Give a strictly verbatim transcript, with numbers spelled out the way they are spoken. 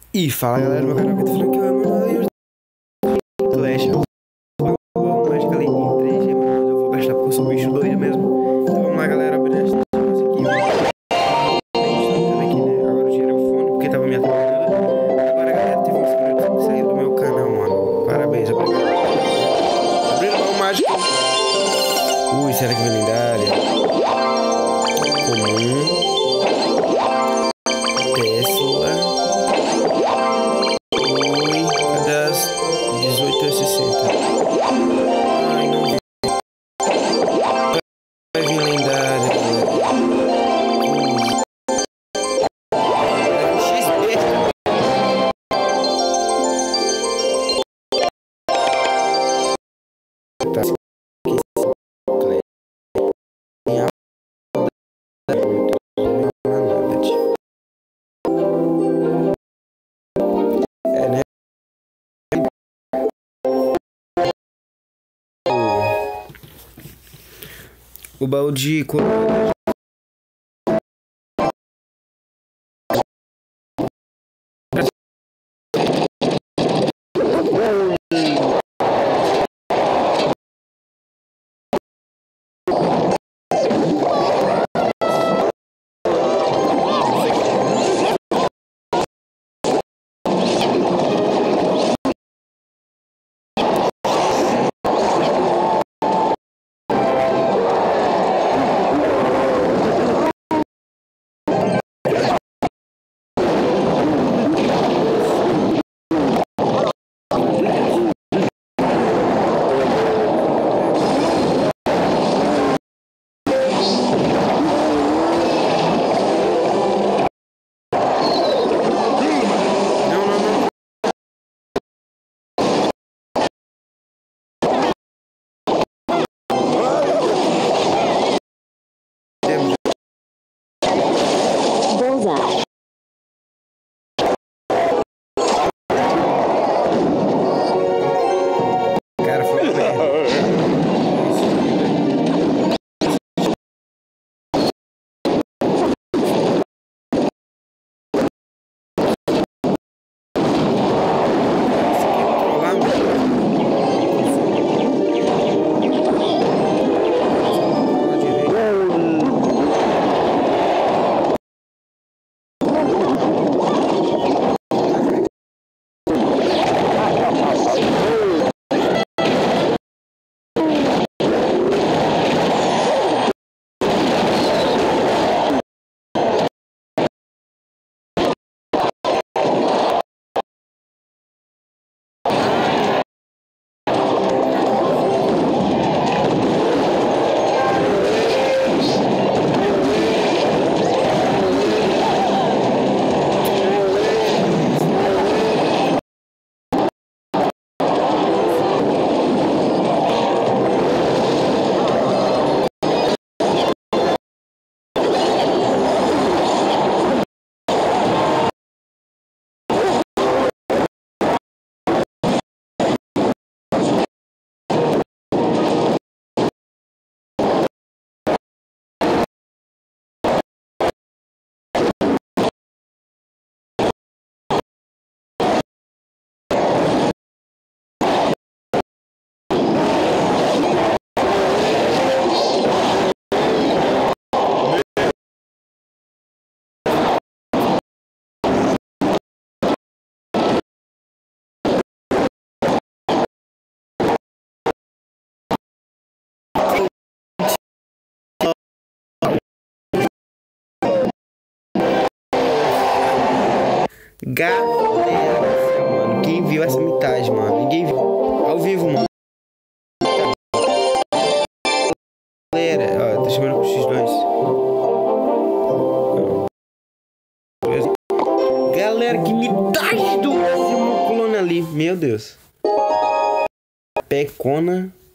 E fala galera, meu canal Vitor Frank, eu amo Clash, eu vou mais ali em três G, mas eu vou gastar porque eu sou um bicho doido mesmo. Então vamos lá galera, abrir esta coisa aqui. Aqui, né? Agora eu tirei o fone porque tava me atrapalhando. Agora galera, teve um inscrito que saiu do meu canal, mano. Parabéns, obrigado. Abrindo o baú mágico. Ui, será que vem lendária? Comum. Tesla. Ui, cadê as dezoito e sessenta? Ai, não vi. Vai vir lendária. X P. Tá. É, né? O baú de coroa. Cara, foi uma merda. Galera, mano, quem viu essa metade, mano? Ninguém viu. Ao vivo, mano. Galera, ó, tá chamando pro X dois. Galera, que metade do clone ali. Meu Deus. Pecona.